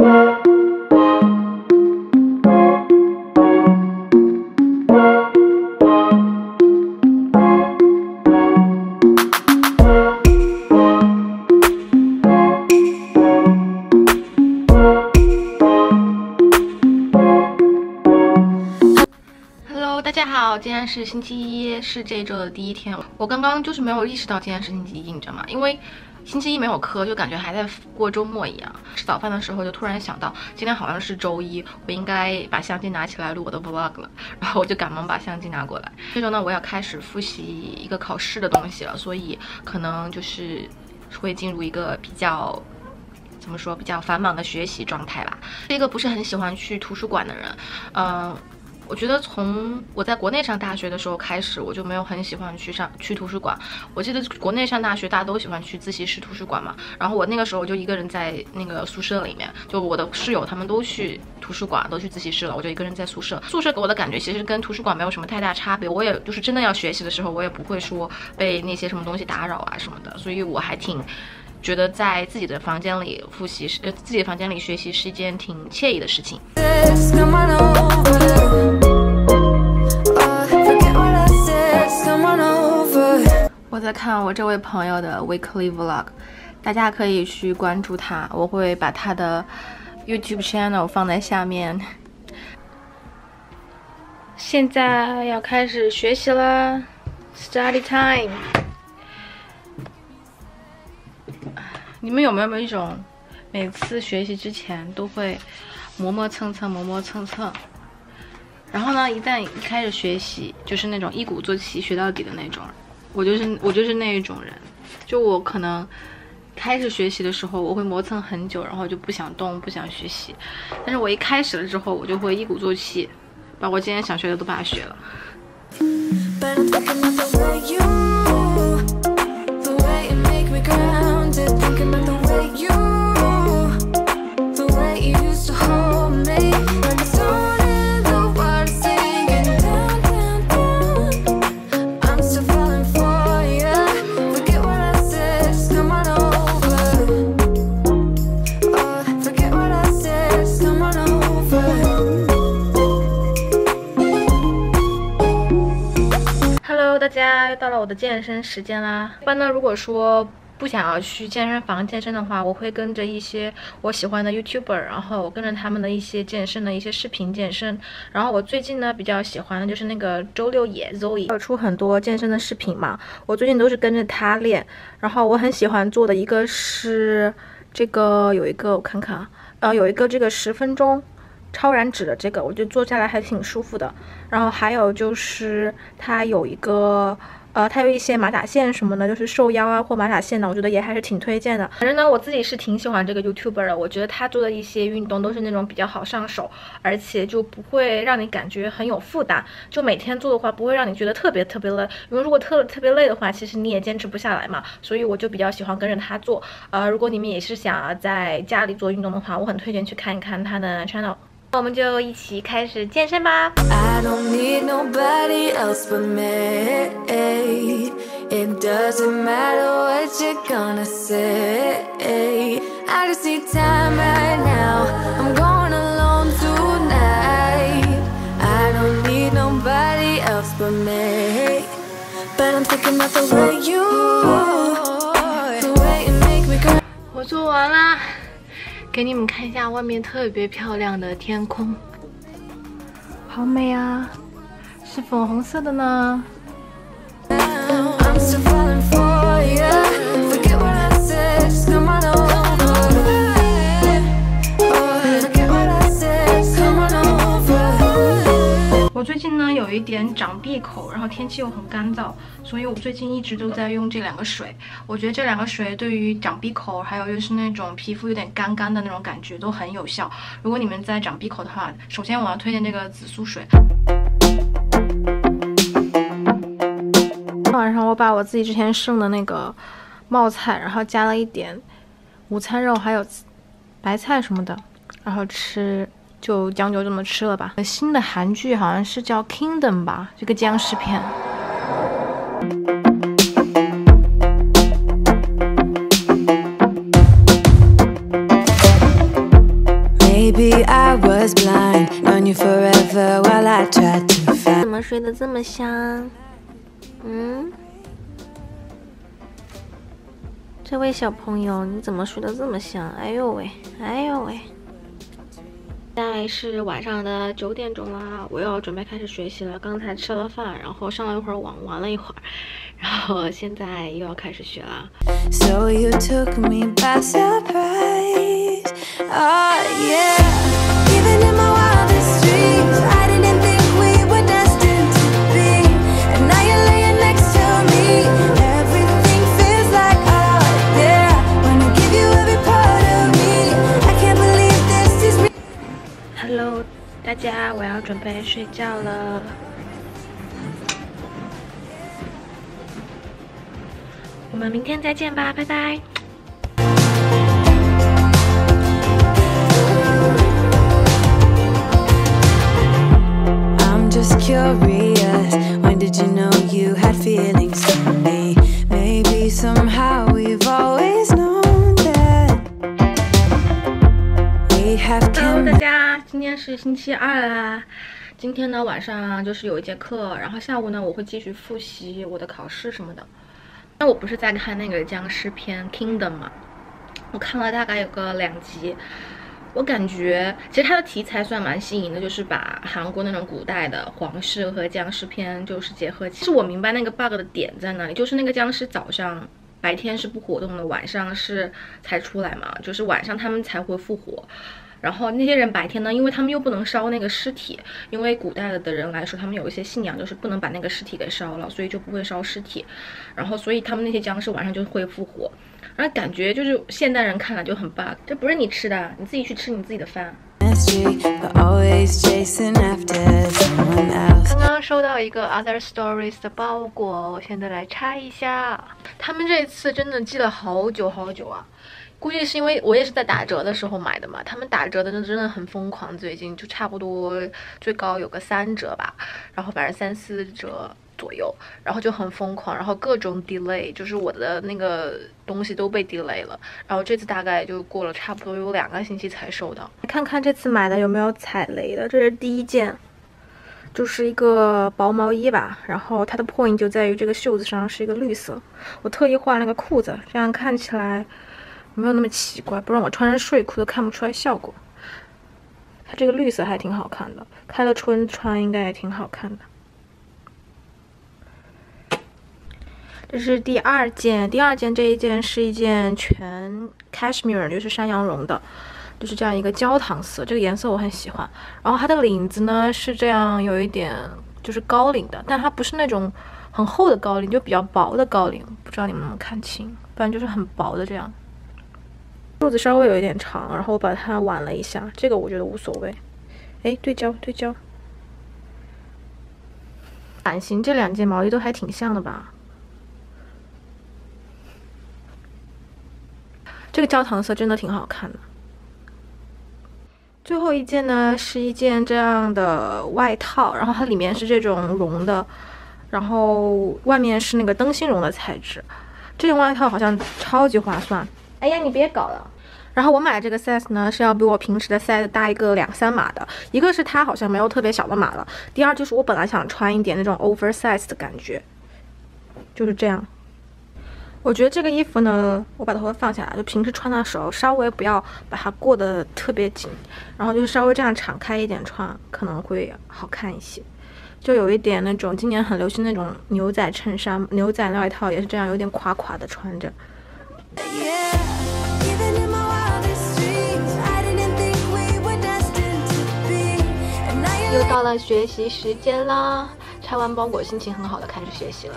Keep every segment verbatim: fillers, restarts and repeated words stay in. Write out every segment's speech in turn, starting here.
大家好，今天是星期一，是这一周的第一天。我刚刚就是没有意识到今天是星期一，你知道吗？因为星期一没有课，就感觉还在过周末一样。吃早饭的时候就突然想到，今天好像是周一，我应该把相机拿起来录我的 vlog 了。然后我就赶忙把相机拿过来。这周呢，我要开始复习一个考试的东西了，所以可能就是会进入一个比较。怎么说，比较繁忙的学习状态吧。是一个不是很喜欢去图书馆的人，嗯、呃。我觉得从我在国内上大学的时候开始，我就没有很喜欢去上去图书馆。我记得国内上大学大家都喜欢去自习室图书馆嘛，然后我那个时候就一个人在那个宿舍里面，就我的室友他们都去图书馆，都去自习室了，我就一个人在宿舍。宿舍给我的感觉其实跟图书馆没有什么太大差别，我也就是真的要学习的时候，我也不会说被那些什么东西打扰啊什么的，所以我还挺觉得在自己的房间里复习，呃，自己的房间里学习是一件挺惬意的事情。我在看我这位朋友的 weekly vlog， 大家可以去关注他，我会把他的 YouTube channel 放在下面。现在要开始学习了 ，study time。你们有没有一种每次学习之前都会磨磨蹭蹭、磨磨蹭蹭，然后呢，一旦一开始学习，就是那种一鼓作气学到底的那种。我就是我就是那一种人，就我可能开始学习的时候，我会磨蹭很久，然后就不想动，不想学习。但是我一开始了之后，我就会一鼓作气，把我今天想学的都把它学了。大家又到了我的健身时间啦。一般呢，如果说不想要去健身房健身的话，我会跟着一些我喜欢的 YouTuber， 然后我跟着他们的一些健身的一些视频健身。然后我最近呢比较喜欢的就是那个周六野 Zoe， 有出很多健身的视频嘛，我最近都是跟着他练。然后我很喜欢做的一个是这个，有一个我看看啊，呃，有一个这个十分钟。超燃脂的这个，我觉得做下来还挺舒服的。然后还有就是它有一个，呃，它有一些马甲线什么的，就是瘦腰啊或马甲线的，我觉得也还是挺推荐的。反正呢，我自己是挺喜欢这个 YouTuber 的，我觉得他做的一些运动都是那种比较好上手，而且就不会让你感觉很有负担。就每天做的话，不会让你觉得特别特别累。因为如果特特别累的话，其实你也坚持不下来嘛。所以我就比较喜欢跟着他做。呃，如果你们也是想在家里做运动的话，我很推荐去看一看他的 channel。我们就一起开始健身吧。I don't need nobody else but me. It doesn't matter what you're gonna say. I just need time right now. I'm going alone tonight. I don't need nobody else but me. But I'm thinking about the way you, the way you make me cry. 我做完啦。给你们看一下外面特别漂亮的天空，好美啊，是粉红色的呢。我最近呢有一点长闭口，然后天气又很干燥，所以我最近一直都在用这两个水。我觉得这两个水对于长闭口，还有就是那种皮肤有点干干的那种感觉都很有效。如果你们在长闭口的话，首先我要推荐这个紫苏水。晚上我把我自己之前剩的那个冒菜，然后加了一点午餐肉，还有白菜什么的，然后吃。就将就这么吃了吧。新的韩剧好像是叫 Kingdom 吧，这个僵尸片。 Maybe I was blind, known you forever while I tried to find. 怎么睡得这么香？嗯，这位小朋友，你怎么睡得这么香？哎呦喂，哎呦喂！现在是晚上的九点钟啦，我要准备开始学习了。刚才吃了饭，然后上了一会儿网，玩了一会儿，然后现在又要开始学了。 So you took me by surprise, oh yeah. Even in my wildest dreams, I didn't think we were destined to be. And now you're laying next to me. Everything feels like oh yeah. Wanna give you every part of me. I can't believe this is real. Hello， 大家，我要准备睡觉了。我们明天再见吧，拜拜。 I'm just curious, when did you know you had feelings for me? Maybe somehow we've always known that we have Hello， 大 come. 家，今天是星期二啦。今天呢晚上就是有一节课，然后下午呢我会继续复习我的考试什么的。那我不是在看那个僵尸片 Kingdom 嘛，我看了大概有个两集，我感觉其实它的题材算蛮新颖的，就是把韩国那种古代的皇室和僵尸片就是结合起。其实我明白那个 bug 的点在哪里，就是那个僵尸早上白天是不活动的，晚上是才出来嘛，就是晚上他们才会复活。然后那些人白天呢，因为他们又不能烧那个尸体，因为古代的人来说，他们有一些信仰就是不能把那个尸体给烧了，所以就不会烧尸体。然后所以他们那些僵尸晚上就会复活，然后感觉就是现代人看了就很 bug， 这不是你吃的，你自己去吃你自己的饭。 But always chasing after someone else. 刚刚收到一个 Other Stories 的包裹，我现在来拆一下。他们这次真的寄了好久好久啊，估计是因为我也是在打折的时候买的嘛。他们打折的真的很疯狂，最近就差不多最高有个三折吧，然后反正三四折左右，然后就很疯狂，然后各种 delay， 就是我的那个东西都被 delay 了，然后这次大概就过了差不多有两个星期才收到。看看这次买的有没有踩雷的，这是第一件，就是一个薄毛衣吧，然后它的 point 就在于这个袖子上是一个绿色，我特意换了个裤子，这样看起来没有那么奇怪，不然我穿着睡裤都看不出来效果。它这个绿色还挺好看的，开了春穿应该也挺好看的。这是第二件，第二件这一件是一件全 cashmere， 就是山羊绒的，就是这样一个焦糖色，这个颜色我很喜欢。然后它的领子呢是这样有一点就是高领的，但它不是那种很厚的高领，就比较薄的高领，不知道你们能不能看清，不然就是很薄的这样。袖子稍微有一点长，然后我把它挽了一下，这个我觉得无所谓。哎，对焦对焦。版型这两件毛衣都还挺像的吧？这个焦糖色真的挺好看的。最后一件呢是一件这样的外套，然后它里面是这种绒的，然后外面是那个灯芯绒的材质。这件外套好像超级划算。哎呀，你别搞了。然后我买这个 size 呢是要比我平时的 size 大一个两三码的，一个是它好像没有特别小的码了，第二就是我本来想穿一点那种 oversize 的感觉，就是这样。我觉得这个衣服呢，我把头发放下来，就平时穿的时候稍微不要把它过得特别紧，然后就稍微这样敞开一点穿，可能会好看一些。就有一点那种今年很流行那种牛仔衬衫、牛仔外套，也是这样有点垮垮的穿着。又到了学习时间啦！拆完包裹，心情很好的开始学习了。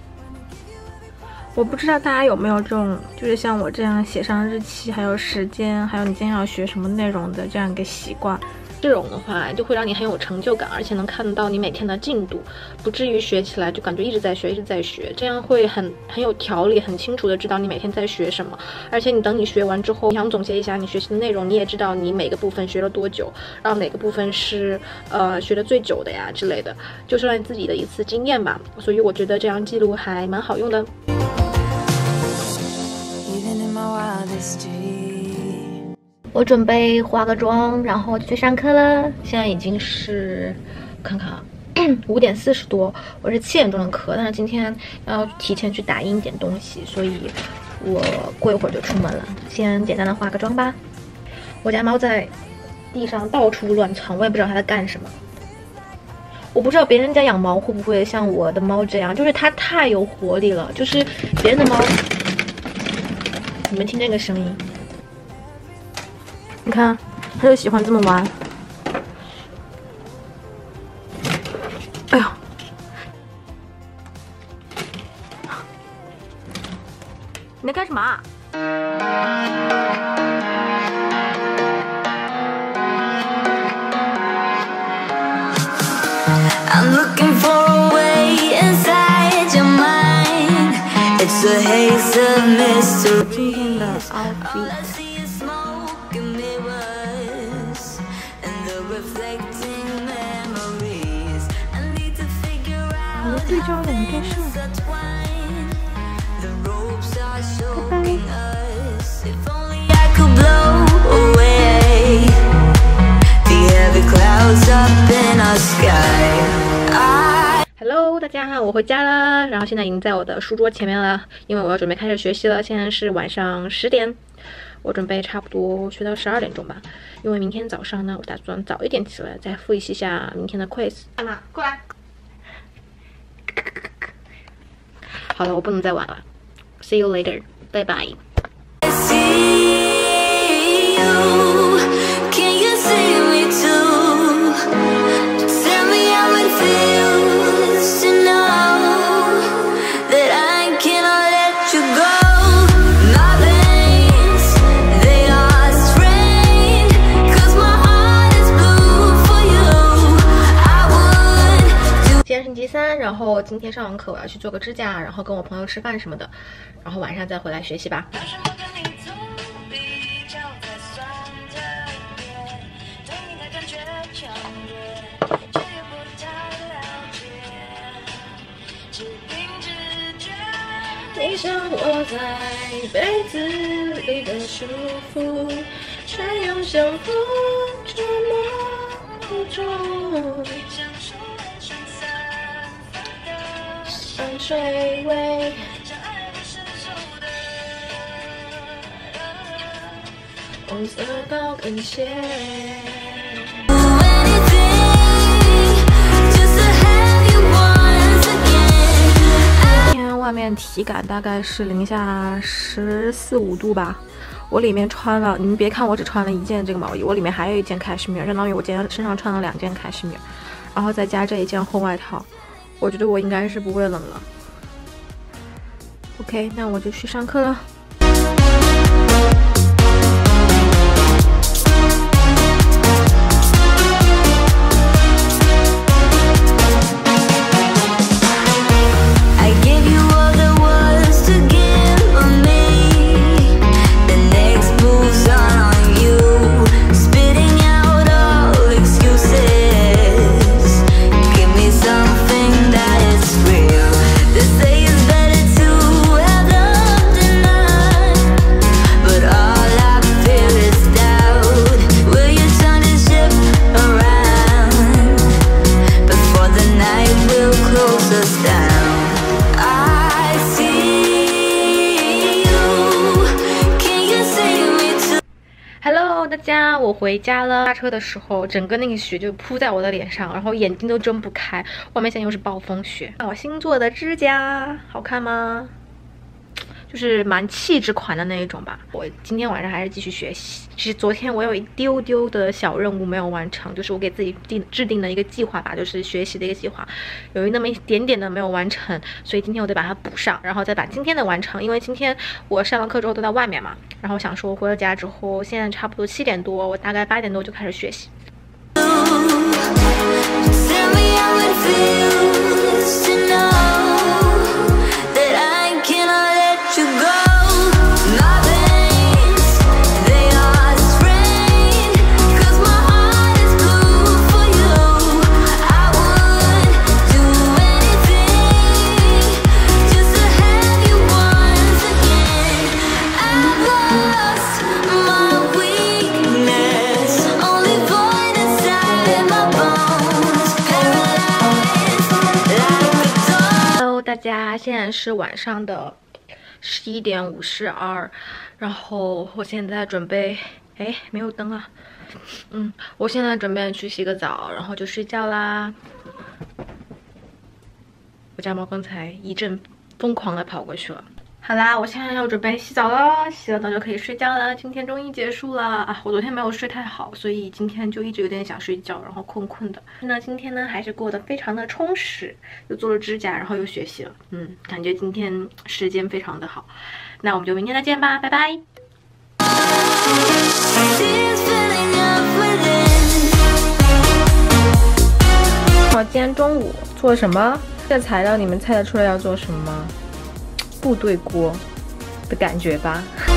我不知道大家有没有这种，就是像我这样写上日期，还有时间，还有你今天要学什么内容的这样一个习惯。这种的话就会让你很有成就感，而且能看到你每天的进度，不至于学起来就感觉一直在学一直在学，这样会很很有条理，很清楚的知道你每天在学什么。而且你等你学完之后，你想总结一下你学习的内容，你也知道你每个部分学了多久，然后哪个部分是呃学的最久的呀之类的，就是让你自己的一次经验吧。所以我觉得这样记录还蛮好用的。 我准备化个妆，然后就去上课了。现在已经是，看看啊，五点四十多。我是七点钟的课，但是今天要提前去打印点东西，所以我过一会儿就出门了。先简单的化个妆吧。我家猫在地上到处乱窜，我也不知道它在干什么。我不知道别人家养猫会不会像我的猫这样，就是它太有活力了，就是别人的猫，你们听这个声音。你看，他就喜欢这么玩。哎呀，你在干什么啊？ I'm looking for a way inside your mind. It's a haze of mystery. 今天的 outfit。 我们这张两件事。拜拜。Hello， 大家好，我回家了，然后现在已经在我的书桌前面了，因为我要准备开始学习了。现在是晚上十点，我准备差不多学到十二点钟吧，因为明天早上呢，我打算早一点起来，再复习一下明天的 quiz。安娜，过来。 好了，我不能再玩了。See you later， 拜拜。星期三，然后今天上完课我要去做个指甲，然后跟我朋友吃饭什么的，然后晚上再回来学习吧。你像我在被子里的舒服，却又像我这么无助。 山水味，红色高跟鞋。今天外面体感大概是零下十四五度吧。我里面穿了，你们别看我只穿了一件这个毛衣，我里面还有一件卡什米尔，相当于我今天身上穿了两件卡什米尔，然后再加这一件厚外套。 我觉得我应该是不会冷了。OK， 那我就去上课了。大家，我回家了。下车的时候，整个那个雪就扑在我的脸上，然后眼睛都睁不开。外面现在又是暴风雪。我新做的指甲好看吗？就是蛮气质款的那一种吧。我今天晚上还是继续学习。其实昨天我有一丢丢的小任务没有完成，就是我给自己定制定的一个计划吧，就是学习的一个计划，有那么一点点的没有完成，所以今天我得把它补上，然后再把今天的完成。因为今天我上了课之后都在外面嘛，然后想说回了家之后，现在差不多七点多，我大概八点多就开始学习。 啦，现在是晚上的十一点五十二，然后我现在准备，哎，没有灯啊，嗯，我现在准备去洗个澡，然后就睡觉啦。我家猫刚才一阵疯狂的跑过去了。好啦，我现在要准备洗澡了，洗了澡就可以睡觉了。今天终于结束了啊！我昨天没有睡太好，所以今天就一直有点想睡觉，然后困困的。那今天呢，还是过得非常的充实，又做了指甲，然后又学习了。嗯，感觉今天时间非常的好。那我们就明天再见吧，拜拜。我今天中午做了什么？这材料你们猜得出来要做什么吗？部队锅的感觉吧。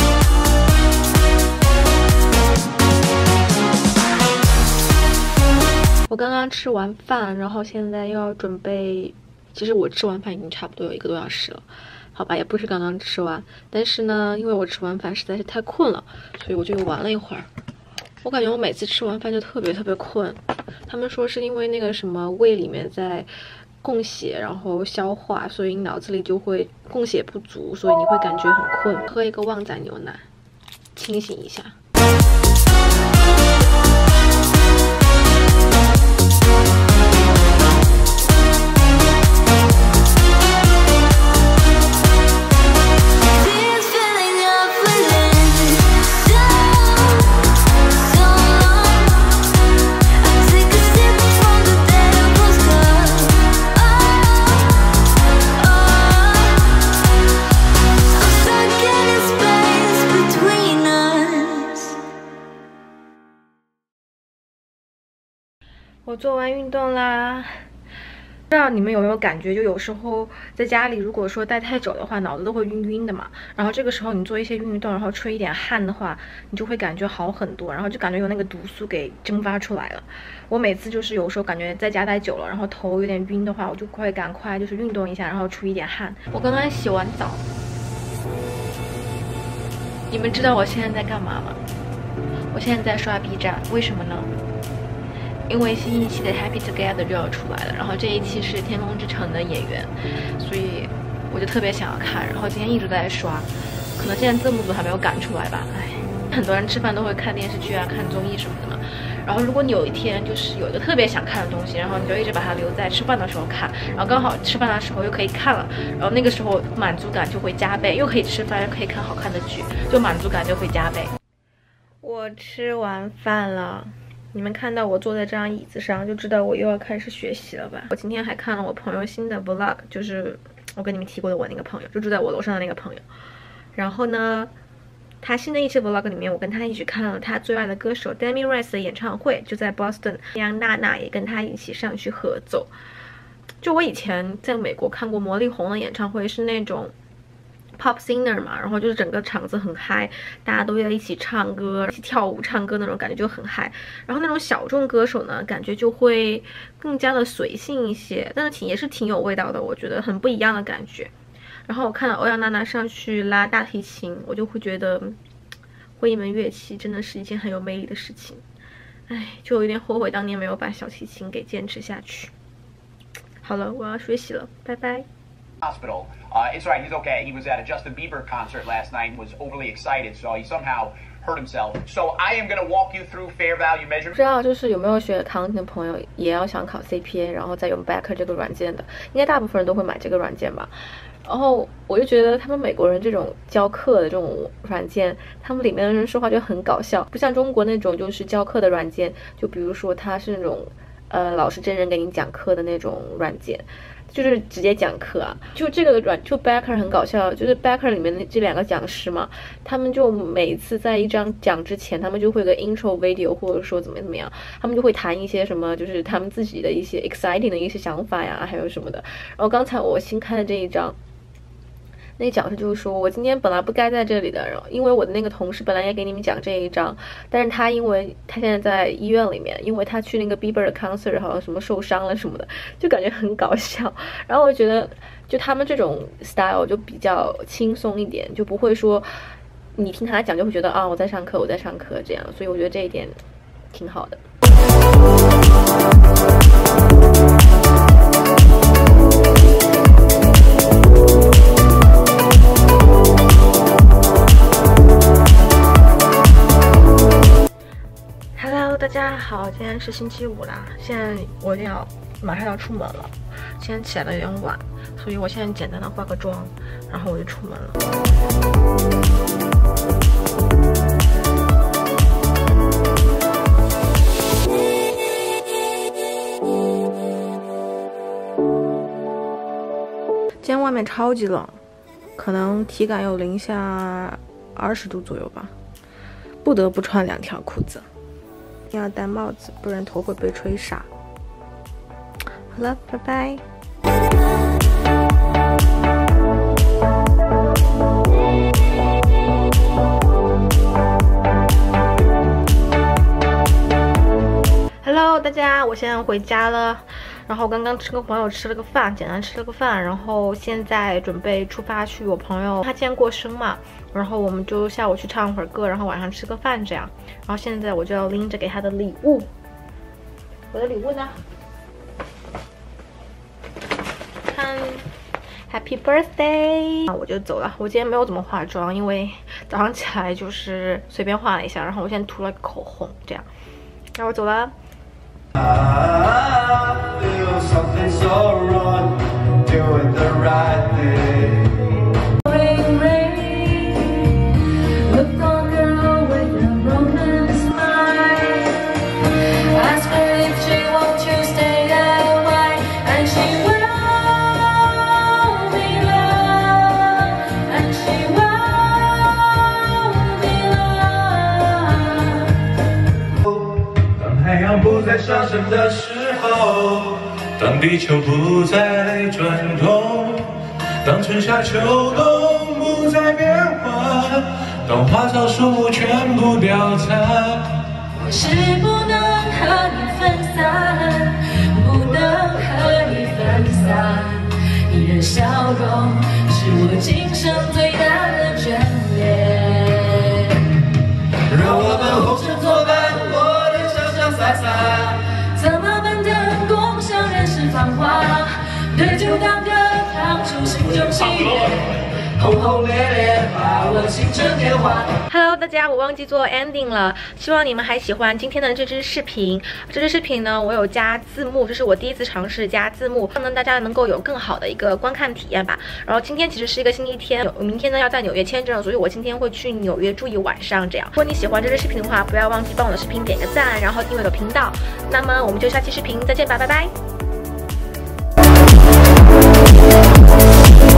我刚刚吃完饭，然后现在又要准备。其实我吃完饭已经差不多有一个多小时了，好吧，也不是刚刚吃完，但是呢，因为我吃完饭实在是太困了，所以我就又玩了一会儿。我感觉我每次吃完饭就特别特别困，他们说是因为那个什么胃里面在供血，然后消化，所以脑子里就会供血不足，所以你会感觉很困。喝一个旺仔牛奶，清醒一下。我做完运动啦，不知道你们有没有感觉，就有时候在家里，如果说待太久的话，脑子都会晕晕的嘛。然后这个时候你做一些运动，然后吹一点汗的话，你就会感觉好很多，然后就感觉有那个毒素给蒸发出来了。我每次就是有时候感觉在家待久了，然后头有点晕的话，我就会赶快就是运动一下，然后出一点汗。我刚刚洗完澡，你们知道我现在在干嘛吗？我现在在刷 B 站，为什么呢？因为新一期的 Happy Together 就要出来了，然后这一期是《天空之城》的演员，所以我就特别想要看，然后今天一直在刷，可能现在字幕组还没有赶出来吧，唉，很多人吃饭都会看电视剧啊、看综艺什么的嘛，然后如果你有一天就是有一个特别想看的东西，然后你就一直把它留在吃饭的时候看，然后刚好吃饭的时候又可以看了，然后那个时候满足感就会加倍，又可以吃饭又可以看好看的剧，就满足感就会加倍。我吃完饭了。你们看到我坐在这张椅子上，就知道我又要开始学习了吧？我今天还看了我朋友新的 vlog， 就是我跟你们提过的我那个朋友，就住在我楼上的那个朋友。然后呢，他新的一期 vlog 里面，我跟他一起看了他最爱的歌手 Demi Rice 的演唱会，就在 Boston， 让娜娜也跟他一起上去合奏。就我以前在美国看过魔力红的演唱会，是那种pop singer 嘛，然后就是整个场子很嗨，大家都在一起唱歌、一起跳舞、唱歌那种感觉就很嗨。然后那种小众歌手呢，感觉就会更加的随性一些，但是挺也是挺有味道的，我觉得很不一样的感觉。然后我看到欧阳娜娜上去拉大提琴，我就会觉得会一门乐器真的是一件很有魅力的事情。哎，就有点后悔当年没有把小提琴给坚持下去。好了，我要学习了，拜拜。 Hospital. Uh, it's right, he's okay. He was at a Justin Bieber concert last night and was overly excited, so he somehow hurt himself. So I am going to walk you through fair value measurement. 不知道就是有没有学 accounting 的朋友也要想考 C P A， 然后再用 Becker 这个软件的，应该大部分人都会买这个软件吧。然后我就觉得他们美国人这种教课的这种软件，他们里面的人说话就很搞笑，不像中国那种就是教课的软件，就比如说他是那种呃老师真人给你讲课的那种软件。就是直接讲课啊，就这个软就 Becker 很搞笑，就是 Becker 里面的这两个讲师嘛，他们就每次在一章讲之前，他们就会有个 intro video， 或者说怎么怎么样，他们就会谈一些什么，就是他们自己的一些 exciting 的一些想法呀，还有什么的。然后刚才我新看的这一章，那个讲师就是说，我今天本来不该在这里的，然后因为我的那个同事本来也给你们讲这一章，但是他因为他现在在医院里面，因为他去那个 Bieber 的 concert 好像什么受伤了什么的，就感觉很搞笑。然后我觉得，就他们这种 style 就比较轻松一点，就不会说你听他讲就会觉得啊我在上课我在上课这样，所以我觉得这一点挺好的。 Hello， 大家好，今天是星期五啦，现在我要马上要出门了。今天起来的有点晚，所以我现在简单的化个妆，然后我就出门了。今天外面超级冷，可能体感有零下二十度左右吧，不得不穿两条裤子。一定要戴帽子，不然头会被吹傻。好了，拜拜。Hello， 大家，我现在回家了。然后刚刚吃跟朋友吃了个饭，简单吃了个饭，然后现在准备出发去我朋友他今天过生嘛，然后我们就下午去唱会儿歌，然后晚上吃个饭这样。然后现在我就要拎着给他的礼物，我的礼物呢？看 ，Happy Birthday！ 我就走了。我今天没有怎么化妆，因为早上起来就是随便画了一下，然后我现在涂了个口红，这样。那我走了。I feel something so wrong, doing the right thing. Ring, ring, look on girl with a broken smile. Ask her if she wants to stay that way, and she will be loved, and she will be loved. 当太阳不再上升的时候，当地球不再转动，当春夏秋冬不再变化，当花草树木全部凋残，我是不能和你分散，不能和你分散，你的笑容是我今生最大的眷恋，让我们红尘作伴，我的潇潇洒洒，策马奔腾，共享人世繁华，对酒当歌，唱出心中喜悦，轰轰烈烈，把我心成年华。Hello， 大家，我忘记做 ending 了，希望你们还喜欢今天的这支视频。这支视频呢，我有加字幕，这是我第一次尝试加字幕，让大家能够有更好的一个观看体验吧。然后今天其实是一个星期天，我明天呢要在纽约签证，所以我今天会去纽约住一晚上。这样，如果你喜欢这支视频的话，不要忘记帮我的视频点个赞，然后订阅我的频道。那么我们就下期视频再见吧，拜拜。